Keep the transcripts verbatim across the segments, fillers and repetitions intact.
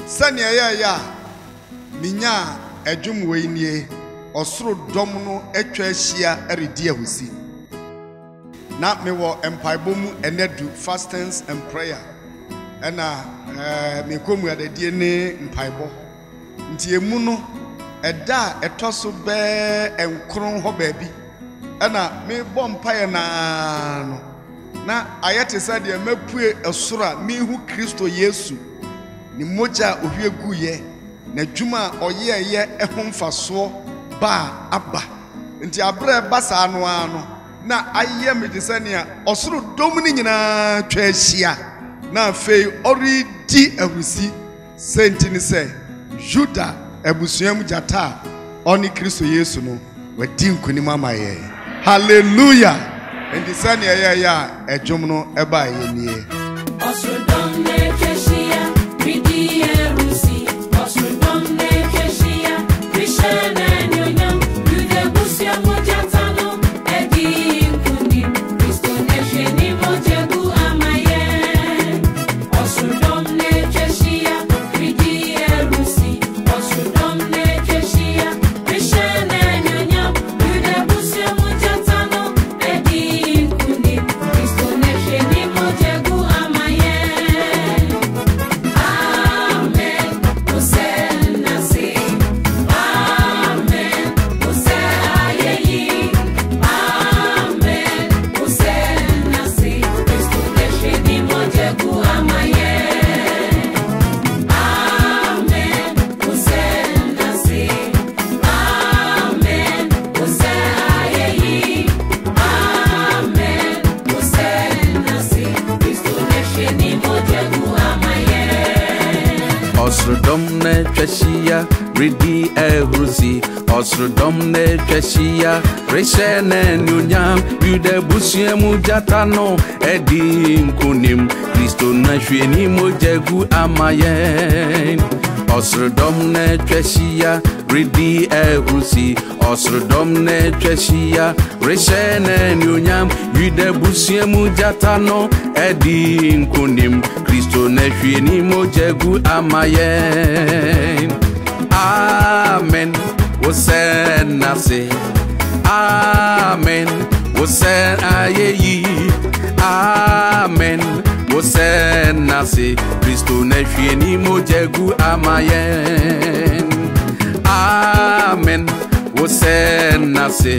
Sanya ya ya minya edwum we nie Osoo Dom No atwa ahia eredi ahusi na me wo empaibo mu enedu fastings and prayer ena eh me komu adadie ne empaibo nti emu no eda etoso be enkron ho baabi ena me bɔ mpae na no na ayete sade mapue esora me hu Kristo Yesu ni moja ohwie guye na dwuma oyeye ehomfaso ba aba nti abre basa no ano na aye medisania Osoo Dom ni nyina twa ahia na fei oridi ahusi senti ni se Juda abusuam jata oni Kristo Yesu no wadi nkonim amaye hallelujah endisania ya ya edwom no eba ye nie Osoo Dom ne keshia bidi erusi Osoo Dom ne keshia bishana nyonyam yude busia mojata no edi nkunim Kristo ne sheni mojegu amaye Osoo Dom ne keshia bidi erusi Osoo Dom ne keshia bishana nyonyam yude busia mojata no edi nkunim Kristo ne sheni mojegu amaye Osoo Dom ne twashia redi ehrusi Osoo Dom ne twashia reshene nyonyam yude busuemu jata no edi nkunim Kristo na hweni mojegu amaye Osoo Dom ne twashia redi ehrusi Osoo Dom ne twashia reshene nyonyam yude busuemu jata no edi nkunim Kristo na hweni mojegu amaye amen wosen nase amen wosen ayeyi amen wosen nase Kristo na hweni mojegu amaye amen wosen nase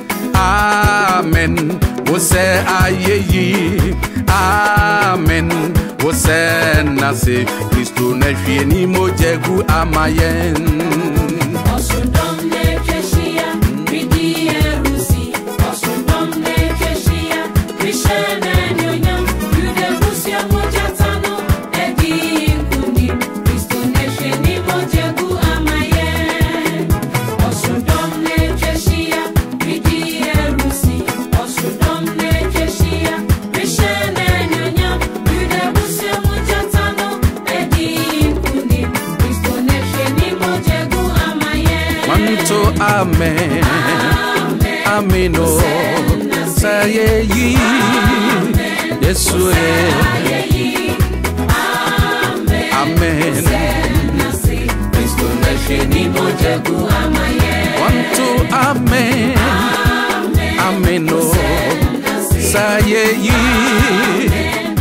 amen wosen ayeyi amen wosen nase Kristo na hweni mojegu amaye Osoo Dom ne keshia bidi erusi Osoo Dom ne keshia bishana nyonyam yude busia mojata no edi nkunim Kristo ne sheni mojegu amaye Osoo Dom ne keshia bidi erusi Osoo Dom ne keshia bishana nyonyam yude busia mojata no edi nkunim Kristo ne sheni mojegu amaye Manto amen amen o saye yi Yesu e amen Kristo na sheni mojegu amaye Manto amen amen o saye yi